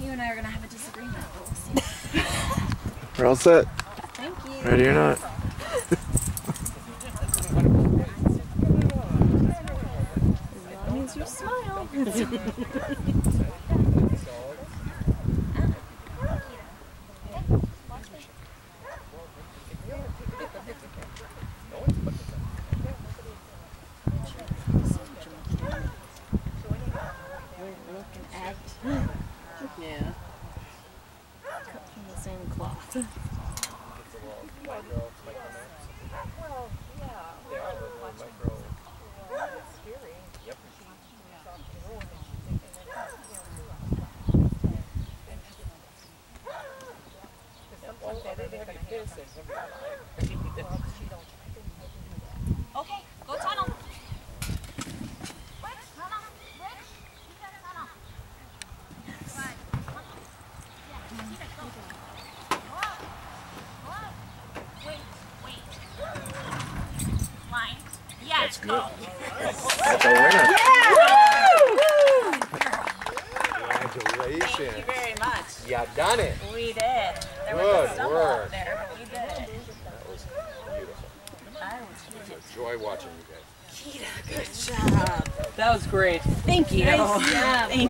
you and I are going to have a disagreement, but we'll see. We're all set. Thank you. Ready or not. As long as you smile. Yeah. Cut from the same cloth. Okay, go tunnel. That's good. That's a winner. Yeah! Congratulations. Thank you very much. You done it. We did. There was Good a stumble work. up there, but we did it. That was beautiful. It It was a joy watching you guys. Keita, good job. That was great. Thank you. Nice job.